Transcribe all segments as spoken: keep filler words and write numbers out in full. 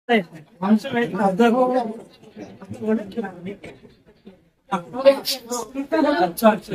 अच्छा अच्छा।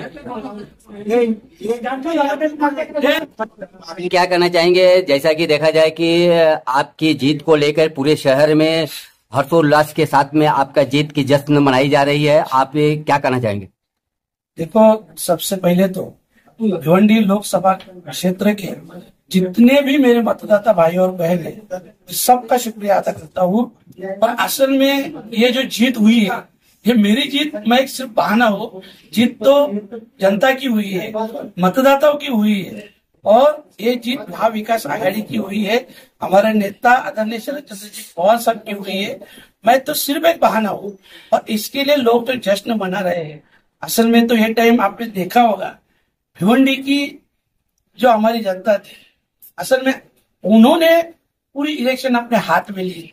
अभी क्या कहना चाहेंगे, जैसा कि देखा जाए कि आपकी जीत को लेकर पूरे शहर में हर्षोल्लास के साथ में आपका जीत की जश्न मनाई जा रही है, आप ये क्या कहना चाहेंगे? देखो, सबसे पहले तो भिवंडी लोकसभा क्षेत्र के जितने भी मेरे मतदाता भाई और बहन हैं, सबका शुक्रिया अदा करता हूँ। और असल में ये जो जीत हुई है, ये मेरी जीत मैं एक सिर्फ बहाना हो, जीत तो जनता की हुई है, मतदाताओं की हुई है। और ये जीत महा विकास आघाड़ी की हुई है, हमारे नेता आदरणीय शरद चंद्र जी पवार साहब की हुई है। मैं तो सिर्फ एक बहाना हूँ और इसके लिए लोग तो जश्न मना रहे हैं। असल में तो ये टाइम आपने देखा होगा, भिवंडी की जो हमारी जनता थी, असल में उन्होंने पूरी इलेक्शन अपने हाथ में ली।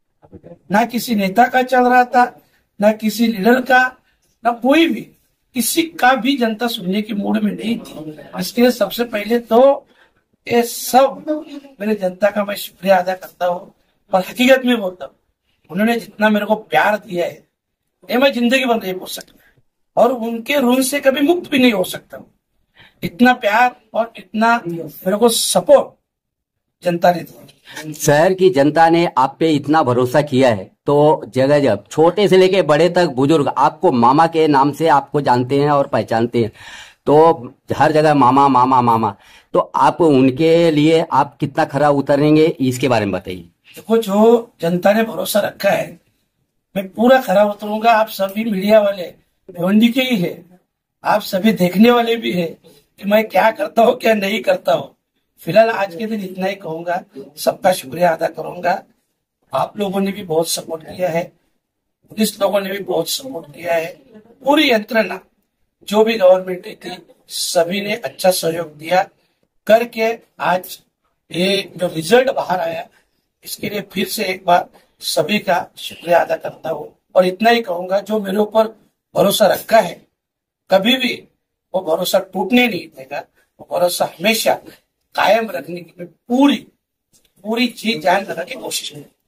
ना किसी नेता का चल रहा था, ना किसी लीडर का, ना कोई भी किसी का भी जनता सुनने की मूड में नहीं थी। इसके लिए सबसे पहले तो ये सब मेरे जनता का मैं शुक्रिया अदा करता हूँ। और हकीकत में बोलता हूँ, उन्होंने जितना मेरे को प्यार दिया है, ये मैं जिंदगी भर नहीं बोल सकता और उनके ऋण से कभी मुक्त भी नहीं हो सकता। इतना प्यार और इतना मेरे को सपोर्ट जनता ने दिया। शहर की जनता ने आप पे इतना भरोसा किया है, तो जगह जगह छोटे से लेके बड़े तक बुजुर्ग आपको मामा के नाम से आपको जानते हैं और पहचानते हैं। तो हर जगह मामा मामा मामा, तो आप उनके लिए आप कितना खरा उतरेंगे, इसके बारे में बताइए। देखो, जो जनता ने भरोसा रखा है, मैं पूरा खरा उतरूंगा। आप सभी मीडिया वाले भिवंडी के ही है, आप सभी देखने वाले भी है कि मैं क्या करता हूँ क्या नहीं करता हूँ। फिलहाल आज के दिन इतना ही कहूंगा, सबका शुक्रिया अदा करूंगा। आप लोगों ने भी बहुत सपोर्ट किया है, पुलिस लोगों ने भी बहुत सपोर्ट किया है, पूरी यंत्रणा जो भी गवर्नमेंट थी सभी ने अच्छा सहयोग दिया करके आज ये जो रिजल्ट बाहर आया, इसके लिए फिर से एक बार सभी का शुक्रिया अदा करता हूँ। और इतना ही कहूंगा, जो मेरे ऊपर भरोसा रखा है, कभी भी वो भरोसा टूटने नहीं देगा। वो भरोसा हमेशा कायम रखने की पूरी पूरी जी जान लगाने की कोशिश करें।